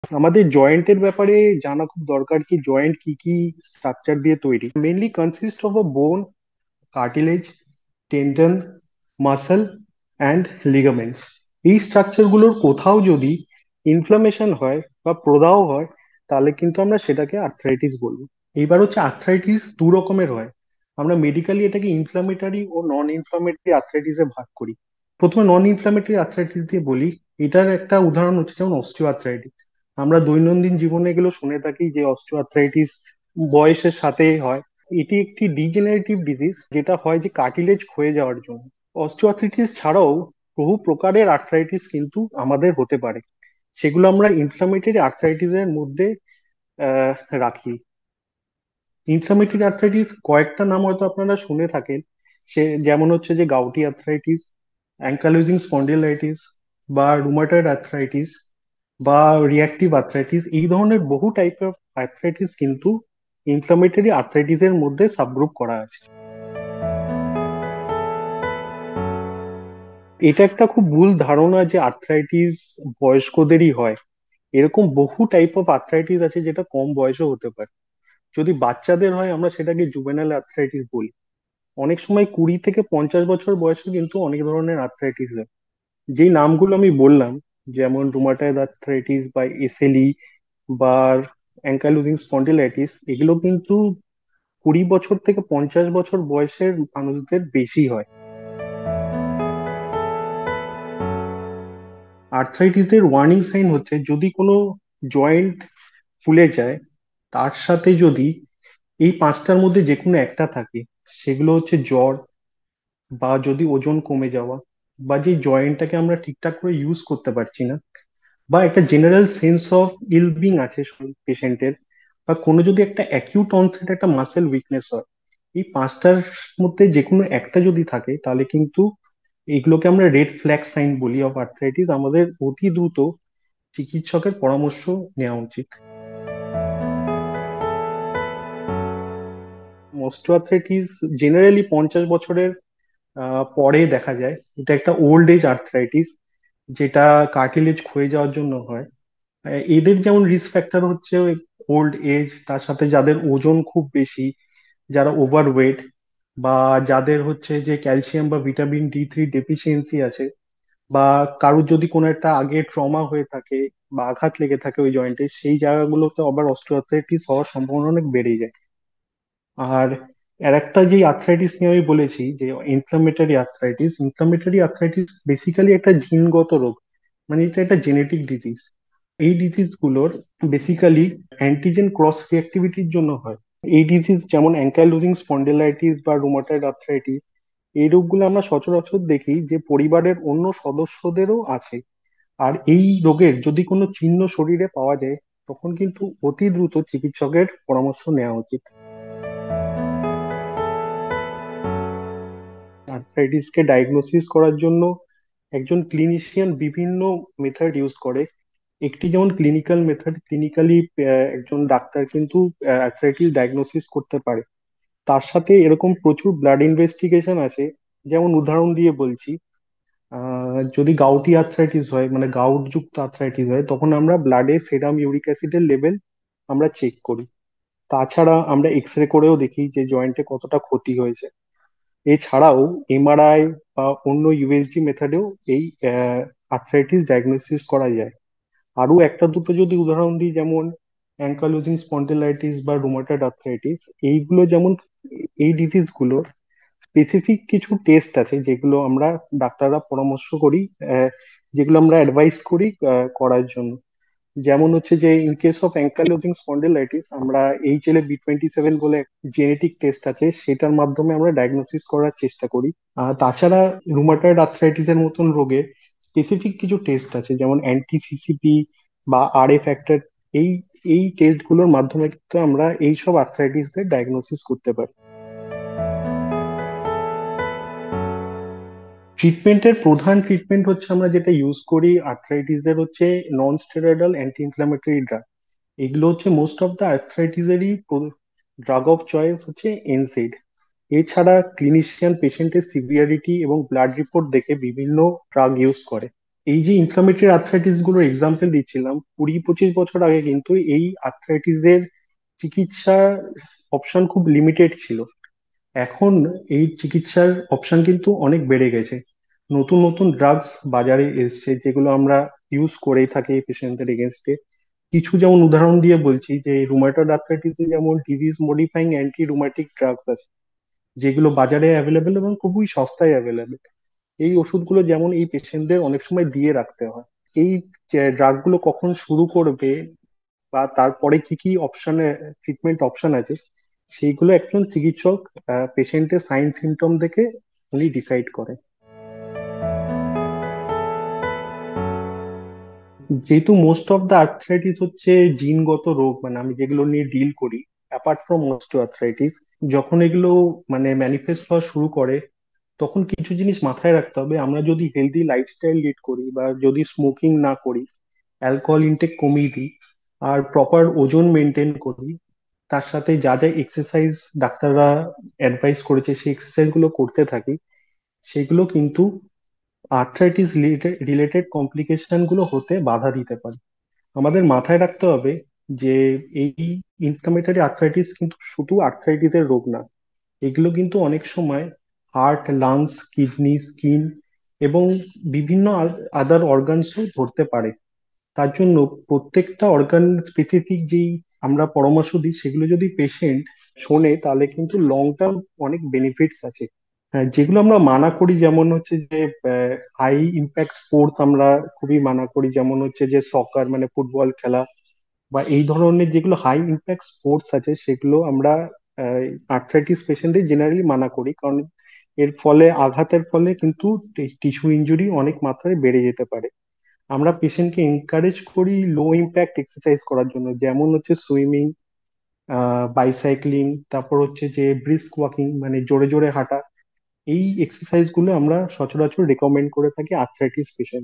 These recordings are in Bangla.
আমাদের জয়েন্টের ব্যাপারে জানা খুব দরকার, কি জয়েন্ট কি কি স্ট্রাকচার দিয়ে তৈরি। Mainly consist of a bone, cartilage, tendon, muscle and ligaments. এই স্ট্রাকচারগুলোর কোথাও যদি ইনফ্লামেশন হয় বা প্রদাহ হয়, তাহলে কিন্তু আমরা সেটাকে আর্থ্রাইটিস বলবো। এইবার হচ্ছে আর্থ্রাইটিস দু রকমের হয়। আমরা মেডিকেলি এটাকে ইনফ্লামেটরি ও নন ইনফ্লামেটরি আর্থ্রাইটিসে ভাগ করি। প্রথমে নন ইনফ্লামেটরি আর্থ্রাইটিস দিয়ে বলি। এটার একটা উদাহরণ হচ্ছে যেমন অস্টিও আর্থ্রাইটিস। আমরা দৈনন্দিন জীবনে এগুলো শুনে থাকি যে অস্টিও আর্থ্রাইটিস বয়সের সাথে হয়। এটি একটি ডিজেনারেটিভ ডিজিজ, যেটা হয় যে কার্টিলেজ ক্ষয়ে যাওয়ার জন্য। অস্টিওআর্থ্রাইটিস ছাড়াও বহু প্রকারের আর্থ্রাইটিস কিন্তু আমাদের হতে পারে। সেগুলো আমরা ইনফ্লামেটরি আর্থ্রাইটিসের মধ্যে রাখি। ইনফ্লামেটরি আর্থ্রাইটিস কয়েকটা নাম হয়তো আপনারা শুনে থাকেন। সে যেমন হচ্ছে যে গাউটি আর্থ্রাইটিস, অ্যাঙ্কালোজিং স্পন্ডিলাইটিস, বা রুমাটয়েড আর্থ্রাইটিস, বা রিঅ্যাক্টিভ আর্থ্রাইটিস। এই ধরনের বহু টাইপের আর্থ্রাইটিস কিন্তু ইনফ্লামেটরি আর্থ্রাইটিসের মধ্যে সাবগ্রুপ করা আছে। এটা একটা খুব ভুল ধারণা যে আর্থ্রাইটিস বয়স্কদেরই হয়। এরকম বহু টাইপ অফ আর্থ্রাইটিস আছে যেটা কম বয়সে হতে পারে। যদি বাচ্চাদের হয় আমরা সেটাকে জুভেনাইল আর্থ্রাইটিস বলি। অনেক সময় 20 থেকে 50 বছর বয়সে কিন্তু অনেক ধরনের আর্থ্রাইটিস হয়। যেই নামগুলো আমি বললাম, যেমন রুমাটয়েড আর্থ্রাইটিস বা এসএলই বা অ্যাঙ্কাইলোজিং স্পন্ডিলাইটিস, এগুলো কিন্তু 20 বছর থেকে 50 বছর বয়সের মানুষদের বেশি হয়। আর্থ্রাইটিসের ওয়ার্নিং সাইন হচ্ছে যদি কোনো জয়েন্ট ফুলে যায়, তার সাথে যদি এই পাঁচটার মধ্যে যে কোনো একটা থাকে, সেগুলো হচ্ছে জ্বর, বা যদি ওজন কমে যাওয়া, বা যে জয়েন্টটাকে আমরা ঠিকঠাক করে ইউজ করতে পারছি না, বা একটা জেনারেল সেন্স অফ ইলবিং আছে পেশেন্টের, বা কোনো যদি একটা অ্যাকিউট অনসেট একটা মাসেল উইকনেস হয়। এই পাঁচটার মধ্যে যে কোনো একটা যদি থাকে, তাহলে কিন্তু এগুলোকে আমরা রেড ফ্ল্যাগ সাইন বলি অফ আর্থ্রাইটিস। আমাদের অতি দ্রুত চিকিৎসকের পরামর্শ নেওয়া উচিত। অস্টিওআর্থ্রাইটিস জেনারেলি 50 বছরের পরে দেখা যায়। এটা একটা ওল্ড এজ আর্থ্রাইটিস, যেটা কার্টিলেজ ক্ষয়ে যাওয়ার জন্য হয়। এদের যেমন রিস্ক ফ্যাক্টর হচ্ছে ওল্ড এজ, তার সাথে যাদের ওজন খুব বেশি, যারা ওভারওয়েট, বা যাদের হচ্ছে যে ক্যালসিয়াম বা ভিটামিন D3 ডেফিসিয়েন্সি আছে, বা কারুর যদি কোনো একটা আগে ট্রমা হয়ে থাকে বা আঘাত লেগে থাকে ওই জয়েন্টে, সেই জায়গাগুলোতে আবার অস্টিওআর্থ্রাইটিস হওয়ার সম্ভাবনা অনেক বেড়ে যায়। আর আর একটা যে আর্থ্রাইটিস নিয়ে আমি বলেছি যে ইনফ্লামেটরি আর্থ্রাইটিস বেসিক্যালি একটা জিনগত রোগ। মানে এটা একটা জেনেটিক ডিজিজ। এই ডিজিজ গুলোর বেসিক্যালি অ্যান্টিজেন ক্রস রিঅ্যাক্টিভিটির জন্য হয়। এই ডিজিজ যেমন অ্যাঙ্কাইলোজিং স্পন্ডিলাইটিস বা রুমাটয়েড আর্থ্রাইটিস, এই রোগগুলো আমরা সচরাচর দেখি যে পরিবারের অন্য সদস্যদেরও আছে। আর এই রোগের যদি কোনো চিহ্ন শরীরে পাওয়া যায়, তখন কিন্তু অতি দ্রুত চিকিৎসকের পরামর্শ নেওয়া উচিত। আর্থ্রাইটিসকে ডায়াগনোসিস করার জন্য একজন ক্লিনিশিয়ান বিভিন্ন মেথড ইউজ করে। একটি যেমন ক্লিনিক্যাল মেথড, ক্লিনিক্যালি একজন ডাক্তার কিন্তু আর্থ্রাইটিস ডায়াগনোসিস করতে পারে। তার সাথে এরকম প্রচুর ব্লাড ইনভেস্টিগেশন আছে। যেমন উদাহরণ দিয়ে বলছি, যদি গাউটি আর্থ্রাইটিস হয়, মানে গাউট যুক্ত আর্থ্রাইটিস হয়, তখন আমরা ব্লাডে সেরাম ইউরিক অ্যাসিডের লেভেল আমরা চেক করি। তাছাড়া আমরা এক্স রে করেও দেখি যে জয়েন্টে কতটা ক্ষতি হয়েছে। এছাড়াও এমআরআই বা অন্য ইউএসজি মেথডেও এই আর্থ্রাইটিস ডায়াগনোসিস করা যায়। আরো একটা দুটো যদি উদাহরণ দিই, যেমন অ্যাঙ্কালোজিং স্পন্ডিলাইটিস বা রুমাটয়েড আর্থ্রাইটিস, এইগুলো যেমন, এই ডিজিজ গুলোর স্পেসিফিক কিছু টেস্ট আছে যেগুলো আমরা ডাক্তাররা পরামর্শ করি, আহ, যেগুলো আমরা অ্যাডভাইস করি করার জন্য। যেমন হচ্ছে যে in case of ankylosing spondylitis, আমরা HLA-B27 বলে জেনেটিক টেস্ট আছে, সেটার মাধ্যমে আমরা ডায়াগনোসিস করার চেষ্টা করি। তাছাড়া রুমাটয়েড আর্থ্রাইটিস এর মতন রোগে স্পেসিফিক কিছু টেস্ট আছে, যেমন অ্যান্টি-সিসিপি বা RA ফ্যাক্টর। এই এই টেস্ট গুলোর মাধ্যমে কিন্তু আমরা এইসব আর্থ্রাইটিসদের ডায়াগনোসিস করতে পারি। ট্রিটমেন্টের প্রধান ট্রিটমেন্ট হচ্ছে আমরা যেটা ইউজ করি আর্থ্রাইটিসের হচ্ছে non steroidal anti inflammatory drug. এগুলো হচ্ছে মোস্ট অফ দ্য আর্থ্রাইটিসেরই ড্রাগ অফ চয়েস হচ্ছে এনসেড। এছাড়া ক্লিনিশিয়ান পেশেন্টের সিভিয়ারিটি এবং ব্লাড রিপোর্ট দেখে বিভিন্ন ড্রাগ ইউজ করে। এই যে ইনফ্লামেটরি আর্থ্রাইটিস গুলোর এক্সাম্পল দিচ্ছিলাম, 20-25 বছর আগে কিন্তু এই আর্থ্রাইটিস এর চিকিৎসার অপশন খুব লিমিটেড ছিল। এখন এই চিকিৎসার অপশন কিন্তু অনেক বেড়ে গেছে। নতুন নতুন ড্রাগস বাজারে এসছে যেগুলো আমরা ইউজ করেই থাকি পেশেন্টদের এগেনস্টে। কিছু যেমন উদাহরণ দিয়ে বলছি, যে রুমাটয়েড আর্থ্রাইটিসে যেমন disease modifying anti rheumatic drugs আছে, যেগুলো বাজারে অ্যাভেলেবেল এবং খুবই সস্তায় অ্যাভেলেবেল। এই ওষুধগুলো যেমন এই পেশেন্টদের অনেক সময় দিয়ে রাখতে হয়। এই ড্রাগ গুলো কখন শুরু করবে বা তারপরে কি কি অপশনে ট্রিটমেন্ট অপশন আছে, সেইগুলো একজন চিকিৎসক পেশেন্টের সাইন সিমটম দেখে উনি ডিসাইড করে। যেহেতু মোস্ট অফ দ্য আর্থ্রাইটিস হচ্ছে জিনগত রোগ, মানে আমি যেগুলো নিয়ে ডিল করি, অ্যাপার্ট ফ্রম অস্টিওআর্থ্রাইটিস, যখন এগুলো মানে ম্যানিফেস্ট হওয়া শুরু করে, তখন কিছু জিনিস মাথায় রাখতে হবে। আমরা যদি হেলদি লাইফস্টাইল লিড করি বা যদি স্মোকিং না করি, অ্যালকোহল ইনটেক কমিয়ে দিই, আর প্রপার ওজন মেনটেন করি, তার সাথে যা যা এক্সারসাইজ ডাক্তাররা অ্যাডভাইস করেছে সেই এক্সারসাইজ গুলো করতে থাকি, সেগুলো কিন্তু আর্থ্রাইটিস রিলেটেড কমপ্লিকেশন গুলো হতে বাধা দিতে পারে। আমাদের মাথায় রাখতে হবে যে এই ইনফ্লামেটরি আর্থ্রাইটিস কিন্তু শুধু আর্থ্রাইটিসের রোগ না, এগুলো কিন্তু অনেক সময় হার্ট, লাংস, কিডনি, স্কিন এবং বিভিন্ন আদার অর্গানসও ধরতে পারে। তার জন্য প্রত্যেকটা অর্গান স্পেসিফিক যেই আমরা পরামর্শ দিই, সেগুলো যদি পেশেন্ট শোনে তাহলে কিন্তু লং টার্ম অনেক বেনিফিটস আছে। হ্যাঁ, যেগুলো আমরা মানা করি যেমন হচ্ছে যে হাই ইম্প্যাক্ট স্পোর্টস আমরা খুবই মানা করি, যেমন হচ্ছে যে সকার মানে ফুটবল খেলা, বা এই ধরনের যেগুলো হাই ইম্প্যাক্ট স্পোর্টস আছে সেগুলো আমরা আর্থ্রাইটিস পেশেন্টদের জেনারেলি মানা করি, কারণ এর ফলে আঘাতের ফলে কিন্তু টিস্যু ইনজুরি অনেক মাত্রায় বেড়ে যেতে পারে। আমরা পেশেন্টকে এনকারেজ করি লো ইম্প্যাক্ট এক্সারসাইজ করার জন্য, যেমন হচ্ছে সুইমিং, বাইসাইক্লিং, তারপর হচ্ছে যে ব্রিস্ক ওয়াকিং মানে জোরে জোরে হাঁটা। এই এক্সারসাইজ গুলো আমরা সচরাচর রেকমেন্ড করে থাকি আর্থ্রাইটিস পেশেন্ট।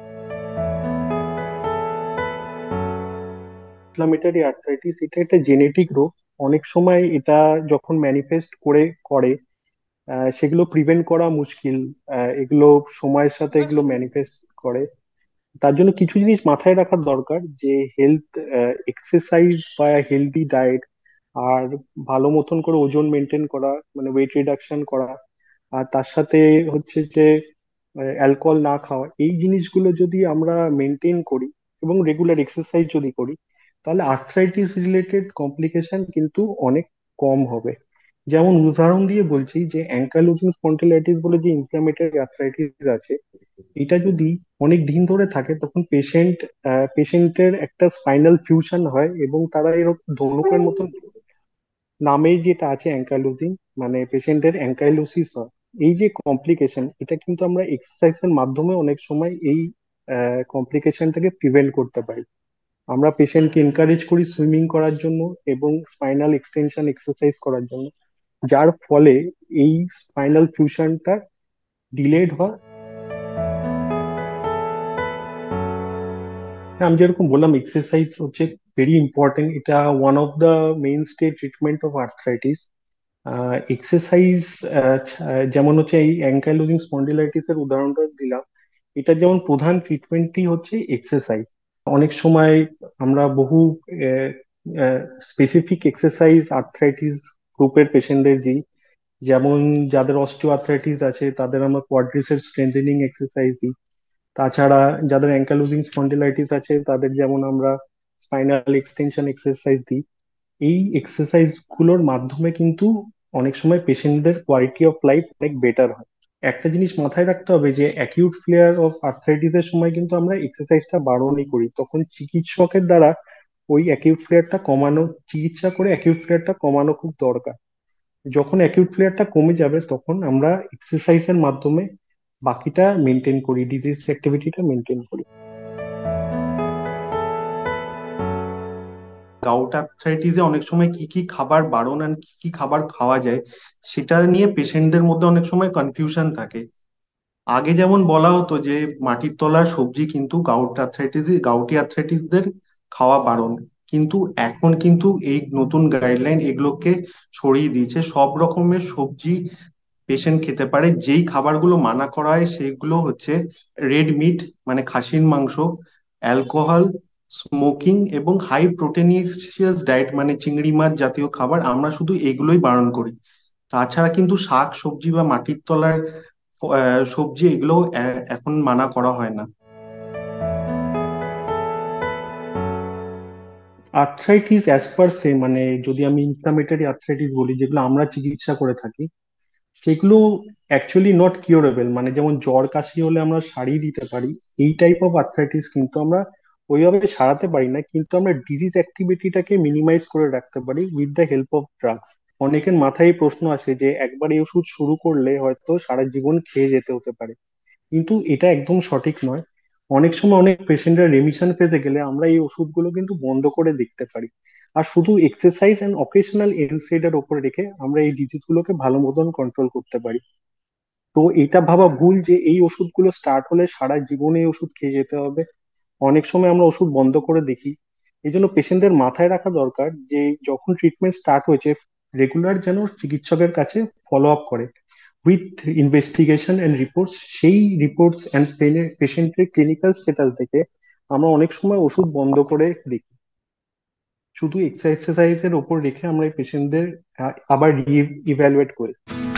ইনফ্লামেটরি আর্থ্রাইটিস এটা একটা জেনেটিক রোগ। অনেক সময় এটা যখন ম্যানিফেস্ট করে সেগুলো প্রিভেন্ট করা মুশকিল। এগুলো সময়ের সাথে এগুলো ম্যানিফেস্ট করে। তার জন্য কিছু জিনিস মাথায় রাখার দরকার, যে হেলথ এক্সারসাইজ বা হেলদি ডায়েট, আর ভালো মতন করে ওজন মেনটেন করা মানে ওয়েট রিডাকশন করা, আর তার সাথে হচ্ছে যে অ্যালকোহল না খাওয়া, এই জিনিসগুলো যদি আমরা মেনটেন করি এবং রেগুলার এক্সারসাইজ যদি করি, তাহলে আর্থ্রাইটিস রিলেটেড কমপ্লিকেশন কিন্তু অনেক কম হবে। যেমন উদাহরণ দিয়ে বলছি, যে অ্যাঙ্কাইলোজিং স্পন্ডিলাইটিস বলে যে ইনফ্লামেটরি আর্থ্রাইটিস আছে, এটা যদি অনেক দিন ধরে থাকে তখন পেশেন্টের একটা স্পাইনাল ফিউশন হয় এবং তারা এরকম ধনুকের মতন নামে যেটা আছে অ্যাঙ্কাইলোজিং, মানে পেশেন্টের অ্যাঙ্কাইলোসিস হয়। এই যে কমপ্লিকেশন, এটা কিন্তু আমরা এক্সারসাইজের মাধ্যমে অনেক সময় এই কমপ্লিকেশনটাকে প্রিভেন্ট করতে পারি। আমরা পেশেন্টকে এনকারেজ করি সুইমিং করার জন্য এবং স্পাইনাল এক্সটেনশন এক্সারসাইজ করার জন্য, যার ফলে এই স্পাইনাল ফিউশনটা ডিলেড হয়। হ্যাঁ, আমি যেরকম বললাম এক্সারসাইজ হচ্ছে ভেরি ইম্পর্টেন্ট, এটা one of the main stay treatment of arthritis. Exercise যেমন হচ্ছে এই অ্যাঙ্কাইলোজিং স্পন্ডিলাইটিস এর উদাহরণটা দিলাম, এটা যেমন প্রধান ট্রিটমেন্টই হচ্ছে এক্সারসাইজ। অনেক সময় আমরা বহু স্পেসিফিক এক্সারসাইজ আর্থ্রাইটিস গ্রুপের পেশেন্টদের দিই। যেমন যাদের অস্টিও আর্থ্রাইটিস আছে তাদের আমরা কোয়াড্রিসেপস স্ট্রেংথেনিং এক্সারসাইজ দিই। তাছাড়া যাদের অ্যাঙ্কাইলোজিং স্পন্ডিলাইটিস আছে তাদের যেমন আমরা স্পাইনাল এক্সটেনশন এক্সারসাইজ দিই। এই এক্সারসাইজ গুলোর মাধ্যমে কিন্তু অনেক সময় পেশেন্টদের কোয়ালিটি অফ লাইফ অনেক বেটার হয়। একটা জিনিস মাথায় রাখতে হবে, যে অ্যাকিউট ফ্লেয়ার অফ আর্থ্রাইটিস এর সময় কিন্তু আমরা এক্সারসাইজটা বারণই করি, তখন চিকিৎসকের দ্বারা ওই অ্যাকিউট ফ্লেয়ারটা কমানো, চিকিৎসা করে অ্যাকিউট ফ্লেয়ারটা কমানো খুব দরকার। যখন অ্যাকিউট ফ্লেয়ারটা কমে যাবে তখন আমরা এক্সারসাইজের মাধ্যমে বাকিটা মেনটেন করি, ডিজিজ অ্যাক্টিভিটিটা মেনটেন করি। গাউট আর্থ্রাইটিসে অনেক সময় কি কি খাবার বারণ আর কি কি খাবার খাওয়া যায় সেটা নিয়ে পেশেন্টদের মধ্যে অনেক সময় কনফিউশন থাকে। আগে যেমন বলা হতো যে মাটির তলার সবজি কিন্তু গাউটি আর্থ্রাইটিসদের খাওয়া বারণ, কিন্তু এখন কিন্তু এই নতুন গাইডলাইন এগুলোকে সরিয়ে দিয়েছে। সব রকমের সবজি পেশেন্ট খেতে পারে। যেই খাবারগুলো মানা করা হয় সেগুলো হচ্ছে রেড মিট মানে খাসির মাংস, অ্যালকোহল, স্মোকিং এবং হাই প্রোটিনিয়াস ডায়েট মানে চিংড়ি মাছ জাতীয় খাবার, আমরা শুধু এগুলোই বারণ করি। তাছাড়া কিন্তু শাক সবজি বা মাটির তলার সবজি এগুলো এখন মানা করা হয় না। আর্থ্রাইটিস অ্যাজ পার সে, মানে যদি আমি ইনফ্লামেটরি আর্থ্রাইটিস বলি, যেগুলো আমরা চিকিৎসা করে থাকি, সেগুলো অ্যাকচুয়ালি নট কিউরেবল। মানে যেমন জ্বর কাশি হলে আমরা সারিয়ে দিতে পারি, এই টাইপ অফ আর্থ্রাইটিস কিন্তু আমরা ওইভাবে সারাতে পারি না, কিন্তু আমরা ডিজিজ অ্যাক্টিভিটিটাকে মিনিমাইজ করে রাখতে পারি with the help of drugs. অনেকের মাথায় এই প্রশ্ন আসে যে একবার এই ওষুধ শুরু করলে হয়তো সারা জীবন খেয়ে যেতে হতে পারে, কিন্তু এটা একদম সঠিক নয়। অনেক সময় অনেক পেশেন্টরা রেমিশন ফেজে গেলে আমরা এই ওষুধগুলো কিন্তু বন্ধ করে দেখতে পারি। আর শুধু এক্সারসাইজ অ্যান্ড অকেশনাল এনসাইড এর উপর রেখে আমরা এই ডিজিজ গুলোকে ভালো মতন কন্ট্রোল করতে পারি। তো এটা ভাবা ভুল যে এই ওষুধগুলো স্টার্ট হলে সারা জীবন এই ওষুধ খেয়ে যেতে হবে। অনেক সময় আমরা ওষুধ বন্ধ করে দেখি। এই জন্য পেশেন্টদের মাথায় রাখা দরকার যে যখন ট্রিটমেন্ট স্টার্ট হয়েছে, রেগুলার যেন চিকিৎসকের কাছে ফলো আপ করে উইথ ইনভেস্টিগেশন এন্ড রিপোর্টস। সেই রিপোর্টস অ্যান্ড পেশেন্টের ক্লিনিক্যাল স্ট্যাটাস দেখে আমরা অনেক সময় ওষুধ বন্ধ করে দেখি। শুধু এক্সারসাইজের ওপর রেখে আমরা এই পেশেন্টদের আবার রি ইভ্যালুয়েট করি।